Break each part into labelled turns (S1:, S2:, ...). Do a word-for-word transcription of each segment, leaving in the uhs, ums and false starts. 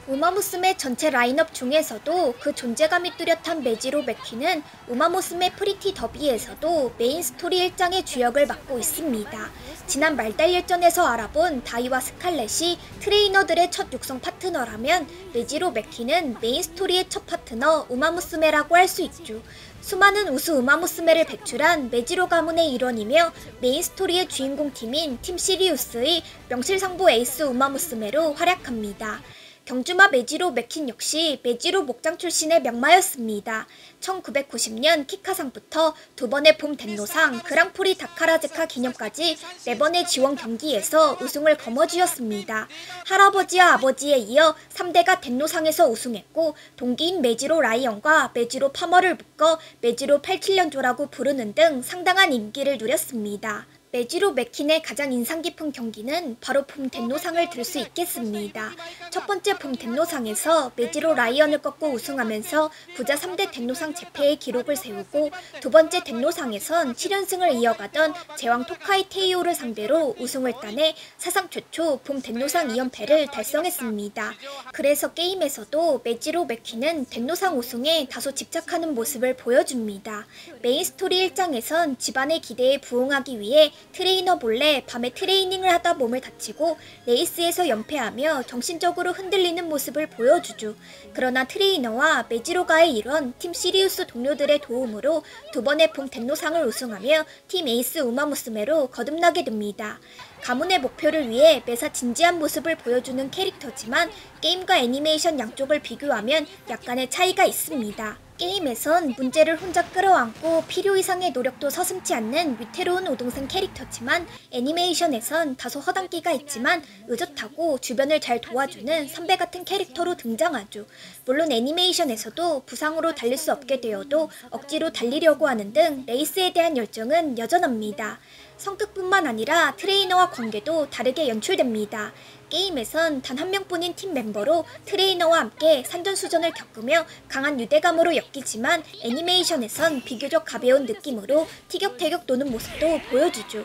S1: 우마무스메 전체 라인업 중에서도 그 존재감이 뚜렷한 메지로 메키는 우마무스메 프리티 더비에서도 메인 스토리 일장의 주역을 맡고 있습니다. 지난 말달일전에서 알아본 다이와 스칼렛이 트레이너들의 첫 육성 파트너라면 메지로 메키는 메인 스토리의 첫 파트너 우마무스메라고 할 수 있죠. 수많은 우수 우마무스메를 배출한 메지로 가문의 일원이며 메인 스토리의 주인공 팀인 팀 시리우스의 명실상부 에이스 우마무스메로 활약합니다. 경주마 메지로 메킨 역시 메지로 목장 출신의 명마였습니다. 천구백구십 년 키카상부터 두 번의 봄 덴노상, 그랑프리 다카라즈카 기념까지 네 번의 지원 경기에서 우승을 거머쥐었습니다. 할아버지와 아버지에 이어 삼 대가 덴노상에서 우승했고 동기인 메지로 라이언과 메지로 파머를 묶어 메지로 팔십칠 년조라고 부르는 등 상당한 인기를 누렸습니다. 메지로 메킨의 가장 인상 깊은 경기는 바로 봄 덴노상을 들 수 있겠습니다. 첫 번째 봄 덴노상에서 메지로 라이언을 꺾고 우승하면서 부자 삼 대 덴노상 재패의 기록을 세우고 두 번째 덴노상에선 칠 연승을 이어가던 제왕 토카이 테이오를 상대로 우승을 따내 사상 최초 봄 덴노상 이 연패를 달성했습니다. 그래서 게임에서도 메지로 메킨은 덴노상 우승에 다소 집착하는 모습을 보여줍니다. 메인 스토리 일 장에선 집안의 기대에 부응하기 위해 트레이너 몰래 밤에 트레이닝을 하다 몸을 다치고 레이스에서 연패하며 정신적으로 흔들리는 모습을 보여주죠. 그러나 트레이너와 메지로가의 일원 팀 시리우스 동료들의 도움으로 두 번의 봄 덴노상을 우승하며 팀 에이스 우마무스메로 거듭나게 됩니다. 가문의 목표를 위해 매사 진지한 모습을 보여주는 캐릭터지만 게임과 애니메이션 양쪽을 비교하면 약간의 차이가 있습니다. 게임에선 문제를 혼자 끌어안고 필요 이상의 노력도 서슴지 않는 위태로운 우등생 캐릭터지만 애니메이션에선 다소 허당기가 있지만 의젓하고 주변을 잘 도와주는 선배 같은 캐릭터로 등장하죠. 물론 애니메이션에서도 부상으로 달릴 수 없게 되어도 억지로 달리려고 하는 등 레이스에 대한 열정은 여전합니다. 성격뿐만 아니라 트레이너와 관계도 다르게 연출됩니다. 게임에선 단 한 명뿐인 팀 멤버로 트레이너와 함께 산전수전을 겪으며 강한 유대감으로 엮이지만 애니메이션에선 비교적 가벼운 느낌으로 티격태격 노는 모습도 보여주죠.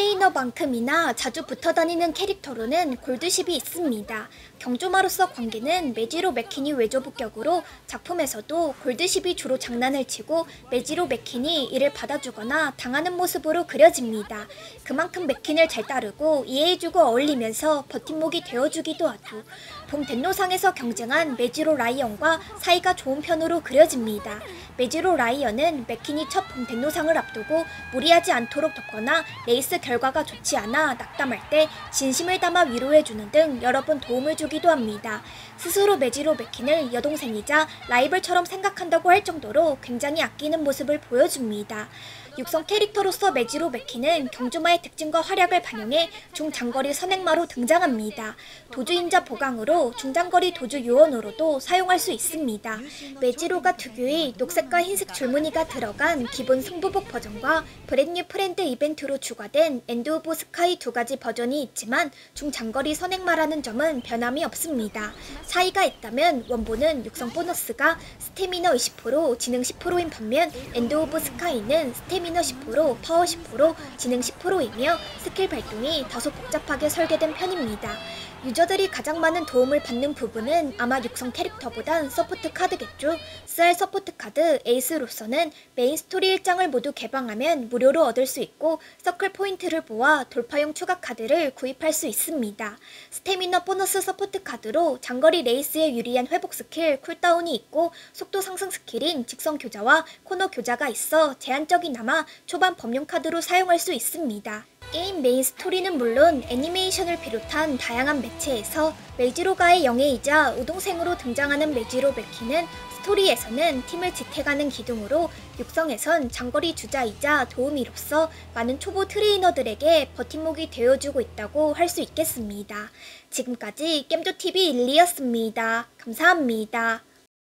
S1: 트레이너만큼이나 자주 붙어다니는 캐릭터로는 골드십이 있습니다. 경조마로서 관계는 메지로 메킨이 외조부격으로 작품에서도 골드십이 주로 장난을 치고 메지로 메킨이 이를 받아주거나 당하는 모습으로 그려집니다. 그만큼 메킨을 잘 따르고 이해해주고 어울리면서 버팀목이 되어주기도 하죠. 봄 덴노상에서 경쟁한 메지로 라이언과 사이가 좋은 편으로 그려집니다. 메지로 라이언은 메킨이 첫 봄 덴노상을 앞두고 무리하지 않도록 돕거나 레이스 결과가 좋지 않아 낙담할 때 진심을 담아 위로해주는 등 여러 번 도움을 주기도 합니다. 스스로 메지로 메킨을 여동생이자 라이벌처럼 생각한다고 할 정도로 굉장히 아끼는 모습을 보여줍니다. 육성 캐릭터로서 메지로 메키는 경주마의 특징과 활약을 반영해 중장거리 선행마로 등장합니다. 도주인자 보강으로 중장거리 도주 요원으로도 사용할 수 있습니다. 메지로가 특유의 녹색과 흰색 줄무늬가 들어간 기본 승부복 버전과 브랜뉴 프렌드 이벤트로 추가된 엔드 오브 스카이 두 가지 버전이 있지만 중장거리 선행마라는 점은 변함이 없습니다. 차이가 있다면 원본은 육성 보너스가 스태미너 이십 퍼센트, 지능 십 퍼센트인 반면 엔드 오브 스카이는 스태미너 스태미너 십 퍼센트, 파워 십 퍼센트, 지능 십 퍼센트이며 스킬 발동이 다소 복잡하게 설계된 편입니다. 유저들이 가장 많은 도움을 받는 부분은 아마 육성 캐릭터보단 서포트 카드겠죠. 쓰알 서포트 카드 에이스로서는 메인 스토리 일 장을 모두 개방하면 무료로 얻을 수 있고 서클 포인트를 모아 돌파용 추가 카드를 구입할 수 있습니다. 스태미너 보너스 서포트 카드로 장거리 레이스에 유리한 회복 스킬 쿨다운이 있고 속도 상승 스킬인 직선 교자와 코너 교자가 있어 제한적이나마 초반 범용 카드로 사용할 수 있습니다. 게임 메인 스토리는 물론 애니메이션을 비롯한 다양한 매체에서 메지로가의 영예이자 우동생으로 등장하는 메지로 메키는 스토리에서는 팀을 지탱하는 기둥으로 육성에선 장거리 주자이자 도우미로서 많은 초보 트레이너들에게 버팀목이 되어주고 있다고 할 수 있겠습니다. 지금까지 겜조티비 일리였습니다. 감사합니다.